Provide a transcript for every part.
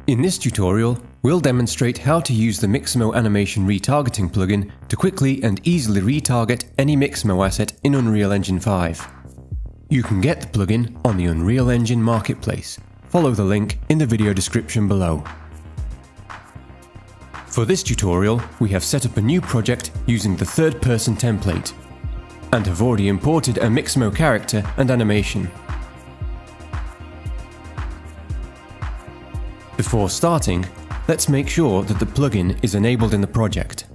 In this tutorial, we'll demonstrate how to use the Mixamo Animation Retargeting plugin to quickly and easily retarget any Mixamo asset in Unreal Engine 5. You can get the plugin on the Unreal Engine Marketplace. Follow the link in the video description below. For this tutorial, we have set up a new project using the third-person template and have already imported a Mixamo character and animation. Before starting, let's make sure that the plugin is enabled in the project.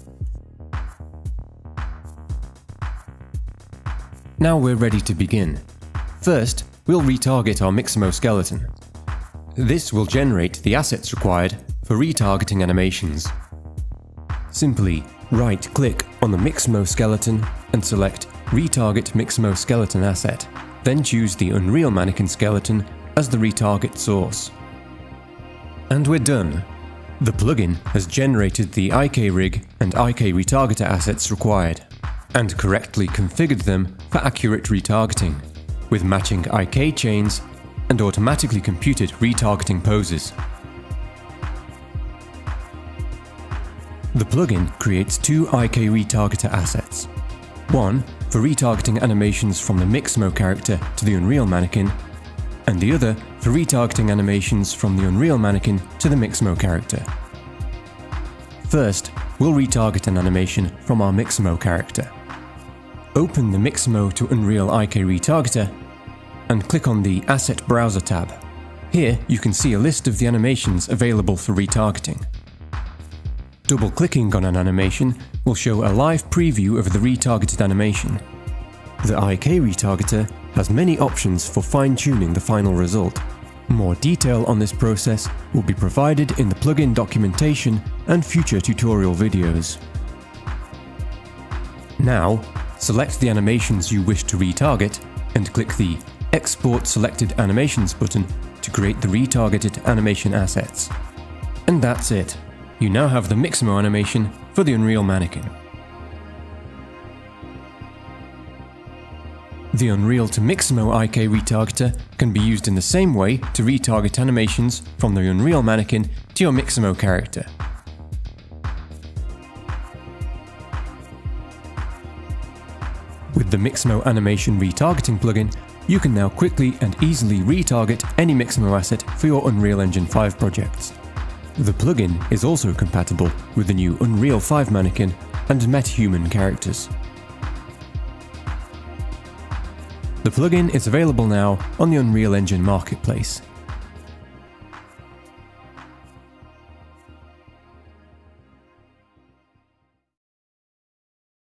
Now we're ready to begin. First, we'll retarget our Mixamo skeleton. This will generate the assets required for retargeting animations. Simply right-click on the Mixamo skeleton and select Retarget Mixamo Skeleton Asset, then choose the Unreal Mannequin skeleton as the retarget source. And we're done. The plugin has generated the IK rig and IK Retargeter assets required, and correctly configured them for accurate retargeting, with matching IK chains and automatically computed retargeting poses. The plugin creates two IK Retargeter assets. One for retargeting animations from the Mixamo character to the Unreal Mannequin, and the other for retargeting animations from the Unreal Mannequin to the Mixamo character. First, we'll retarget an animation from our Mixamo character. Open the Mixamo-to-Unreal IK Retargeter and click on the Asset Browser tab. Here you can see a list of the animations available for retargeting. Double-clicking on an animation will show a live preview of the retargeted animation. The IK Retargeter has many options for fine-tuning the final result. More detail on this process will be provided in the plugin documentation and future tutorial videos. Now, select the animations you wish to retarget and click the Export Selected Animations button to create the retargeted animation assets. And that's it. You now have the Mixamo animation for the Unreal Mannequin. The Unreal-to-Mixamo IK Retargeter can be used in the same way to retarget animations from the Unreal Mannequin to your Mixamo character. With the Mixamo Animation Retargeting plugin, you can now quickly and easily retarget any Mixamo asset for your Unreal Engine 5 projects. The plugin is also compatible with the new UE5 Mannequin and MetaHuman characters. The plugin is available now on the Unreal Engine Marketplace.